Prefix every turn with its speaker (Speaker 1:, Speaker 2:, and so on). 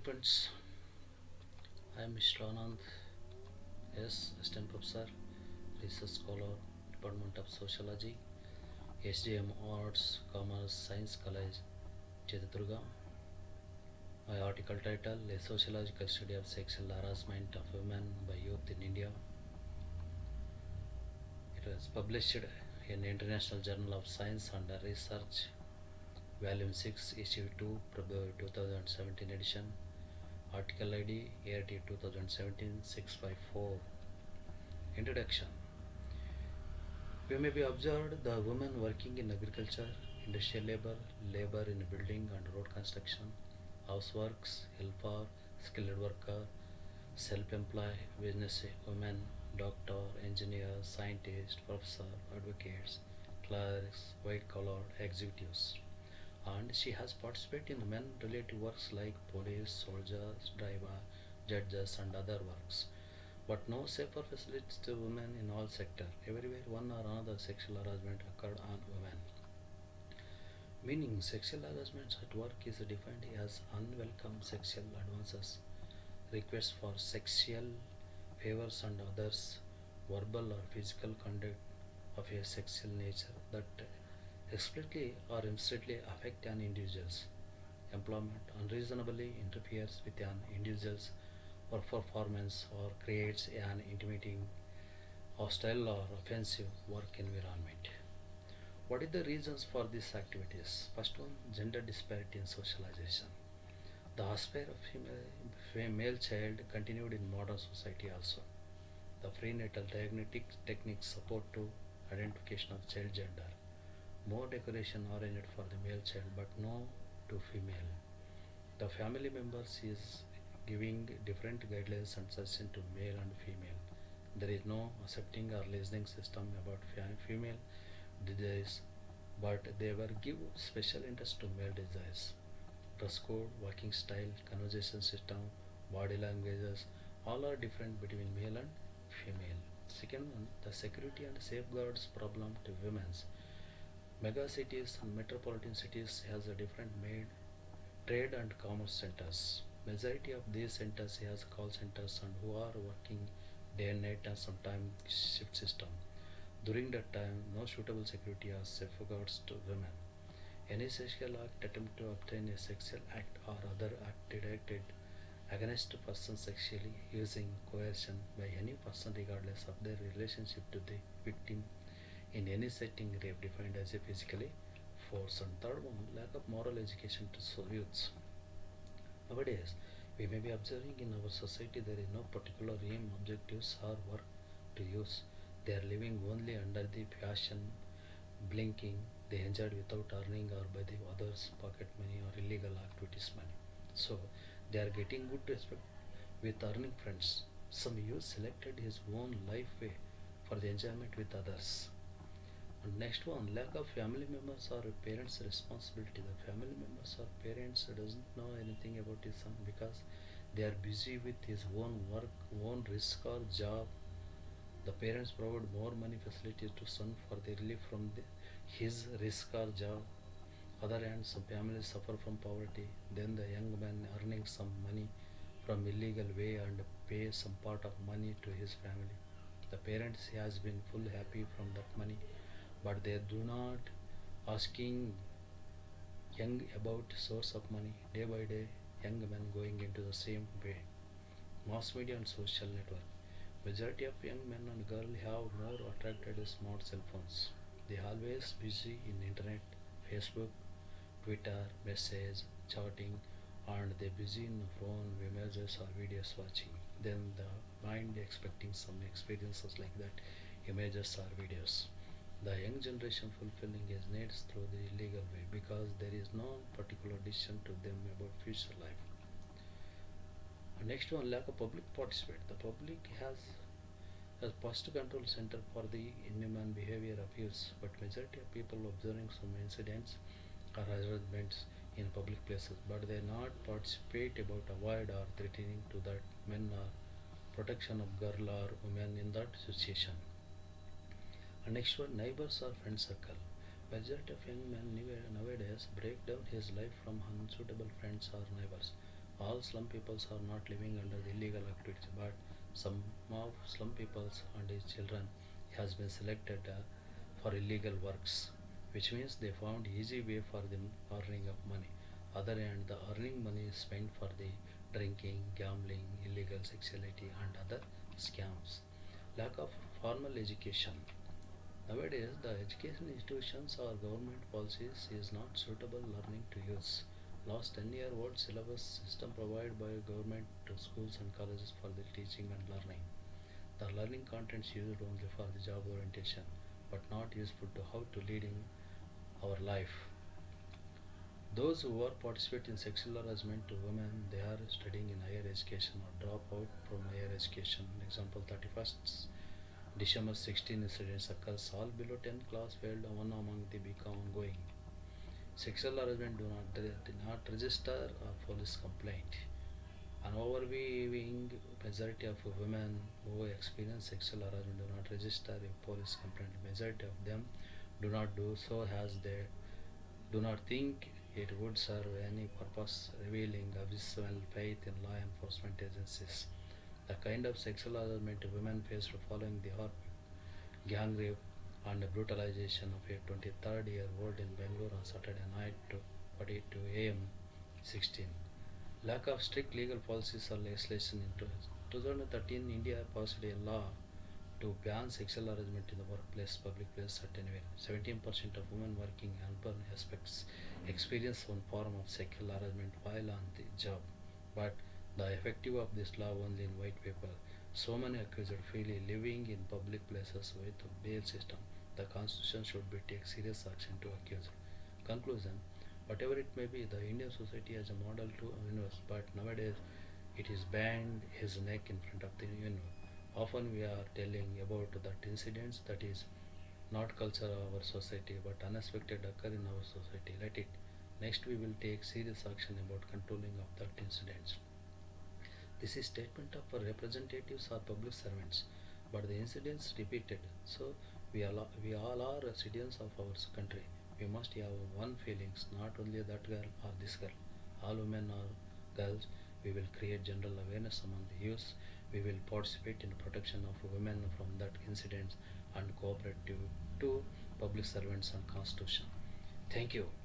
Speaker 1: friends, I am Mr. Anand S. Assistant Professor, Research Scholar, Department of Sociology, SDM Arts, Commerce, Science College, Chitradurga. My article title: A Sociological Study of Sexual Harassment of Women by Youth in India. It was published in International Journal of Science and Research, Volume 6, Issue 2, February 2017 edition. Article ID ART 2017 654. Introduction. We may be observed the women working in agriculture, industrial labor, labor in building and road construction, houseworks, helper, skilled worker, self-employed, business women, doctor, engineer, scientist, professor, advocates, clerks, white-collar executives. And she has participated in men-related works like police, soldiers, driver, judges, and other works. But no safer facilities to women in all sectors. Everywhere one or another sexual harassment occurred on women. Meaning sexual harassment at work is defined as unwelcome sexual advances, requests for sexual favors and others, verbal or physical conduct of a sexual nature that explicitly or implicitly affect an individual's employment, unreasonably interferes with an individual's work performance or creates an intimidating, hostile or offensive work environment. What are the reasons for these activities? First one, gender disparity in socialization. The aspire of male child continued in modern society also. The prenatal diagnostic techniques support to identification of child gender. More decoration arranged for the male child but no to female. The family members is giving different guidelines and suggestions to male and female. There is no accepting or listening system about female desires, but they were give special interest to male desires. Dress code, working style, conversation system, body languages, all are different between male and female. Second one, the security and safeguards problem to women's. Mega cities and metropolitan cities has a different made trade and commerce centers. Majority of these centers has call centers and who are working day and night and sometimes shift system. During that time, no suitable security or safeguards to women. Any sexual act attempt to obtain a sexual act or other act directed against a person sexually using coercion by any person regardless of their relationship to the victim in any setting rape defined as a physically force. And third one, lack of moral education to youths. Nowadays, we may be observing in our society there is no particular aim, objectives or work to use. They are living only under the fashion, blinking, they enjoyed without earning or by the others' pocket money or illegal activities money. So they are getting good respect with earning friends. Some youth selected his own life way for the enjoyment with others. And next one, lack of family members or parents' responsibility. The family members or parents doesn't know anything about his son because they are busy with his own work, own risk or job. The parents provide more money facilities to son for the relief from his risk or job. Other hand, some families suffer from poverty. Then the young man earning some money from illegal way and pay some part of money to his family. The parents has been full happy from that money, but they do not asking young about source of money. Day by day, young men going into the same way. Mass media and social network. Majority of young men and girls have more attracted smart cell phones. They always busy in internet, Facebook, Twitter, message, chatting, and they busy in phone, images or videos watching. Then the mind expecting some experiences like that, images or videos. The young generation fulfilling his needs through the illegal way because there is no particular decision to them about future life. Next one, lack of public participate. The public has a pest control center for the inhuman behavior appears, but majority of people observing some incidents or harassments in public places, but they not participate about avoid or threatening to that men or protection of girl or women in that situation. And next one, neighbors or friend circle. Majority of young men nowadays break down his life from unsuitable friends or neighbors. All slum peoples are not living under the illegal activities, but some of slum peoples and his children has been selected for illegal works, which means they found easy way for the earning of money. Other hand, the earning money is spent for the drinking, gambling, illegal sexuality, and other scams. Lack of formal education. Nowadays, the education institutions or government policies is not suitable learning to use. Last 10-year-old syllabus system provided by government to schools and colleges for the teaching and learning. The learning contents used only for the job orientation, but not useful to how to lead in our life. Those who are participate in sexual harassment to women, they are studying in higher education or drop out from higher education. Example 31st December 16 incidents occurs all below 10th class failed one among the become ongoing. Sexual harassment do not register a police complaint. An overwhelming majority of women who experience sexual harassment do not register a police complaint. Majority of them do not do so as they do not think it would serve any purpose, revealing abysmal faith in law enforcement agencies. The kind of sexual harassment women faced following the gang rape and brutalization of a 23-year-old in Bangalore on Saturday night to 42 am 16. Lack of strict legal policies or legislation. In 2013, India passed a law to ban sexual harassment in the workplace, public place at anywhere. 17% of women working in urban aspects experience some form of sexual harassment while on the job. But the effective of this law only in white people. So many accused freely living in public places with a bail system. The constitution should be take serious action to accuse. Conclusion. Whatever it may be, the Indian society has a model to universe, but nowadays it is banned his neck in front of the universe. Often we are telling about that incidents that is not culture of our society but unexpected occur in our society. Let it. Next we will take serious action about controlling of that incidents. This is statement of our representatives or public servants, but the incidents repeated. So we all are citizens of our country. We must have one feelings, not only that girl or this girl. All women or girls. We will create general awareness among the youth. We will participate in the protection of women from that incidents and cooperative to public servants and constitution. Thank you.